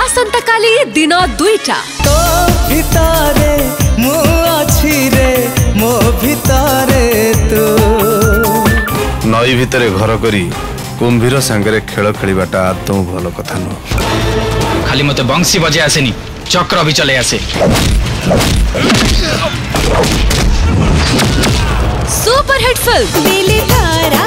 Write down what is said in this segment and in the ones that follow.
आसंता काली दिन 2टा तो भितारे मु अछि रे मो भितारे तू नई भितरे घर करी कुंभीर सांगरे खेल खेलवाटा आदौ भल कथा न। खाली मते बंसी बजे आसेनी चक्र भी चले आसे। सुपर हिट फिल्म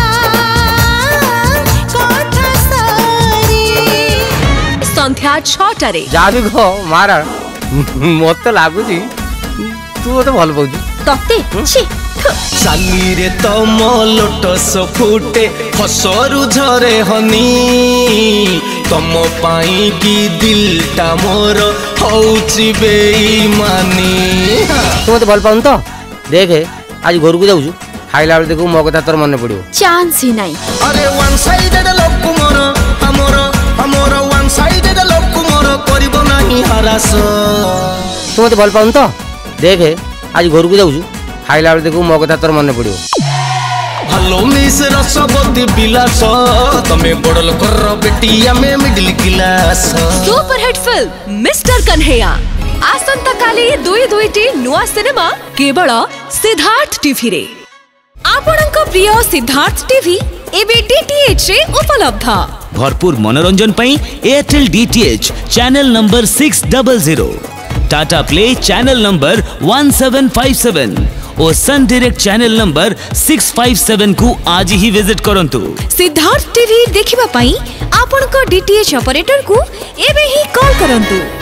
संध्या 6टारे जाबी गो मारा मत लागुची तू मते भल पाउछु तते छी चाली रे तम लोटस फुटे फसरु झरे हनी तम पाई की दिलटा मोर हौची बेईमानी। तू मते भल पाउन तो देख आज घर को जाऊछु खाइला बेले देखू मो कथा तोर मन पड़ियो चांस ही नहीं। अरे वन साइडेड लोक मोर हमर वन साइडेड लोक मोर करिबो नाही हरास। तू मते भल पाउन तो देख आज घर को जाऊछु खाइला बेले देखू मो कथा तोर मन पड़ियो। हेलो मिस रसवती बिलास तमे बड़ल कर बेटिया में middle class. Super hit film mister Kanhaiya आसंता काली 2टी नुआ सिनेमा केवल सिद्धार्थ टीवी रे। आपणक प्रिय सिद्धार्थ टीवी एबे डीटीएच रे उपलब्ध। भरपूर मनोरंजन पई Airtel DTH channel number 600, Tata play channel number 1757 और सन डायरेक्ट चैनल नंबर 657 को आज ही विजिट करंतु। सिद्धार्थ टीवी देखिबा पई आपणक डीटीएच ऑपरेटर को एबे ही कॉल करंतु।